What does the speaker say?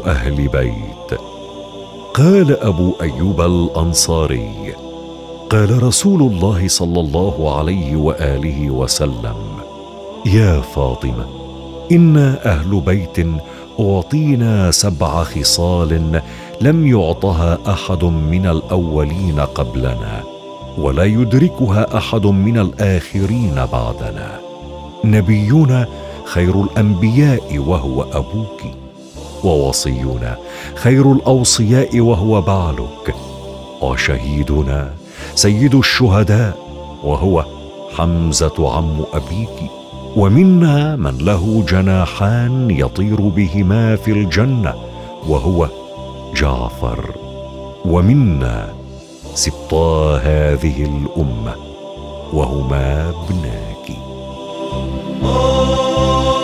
أهل بيت. قال أبو أيوب الأنصاري: قال رسول الله صلى الله عليه وآله وسلم: يا فاطمة، إنا أهل بيت أعطينا 7 خصال لم يعطها أحد من الأولين قبلنا، ولا يدركها أحد من الآخرين بعدنا. نبينا خير الأنبياء وهو أبوك، ووصينا خير الأوصياء وهو بعلك، وشهيدنا سيد الشهداء وهو حمزة عم أبيك. ومنا من له جناحان يطير بهما في الجنة وهو جعفر. ومنا سبطا هذه الأمة وهما ابناك.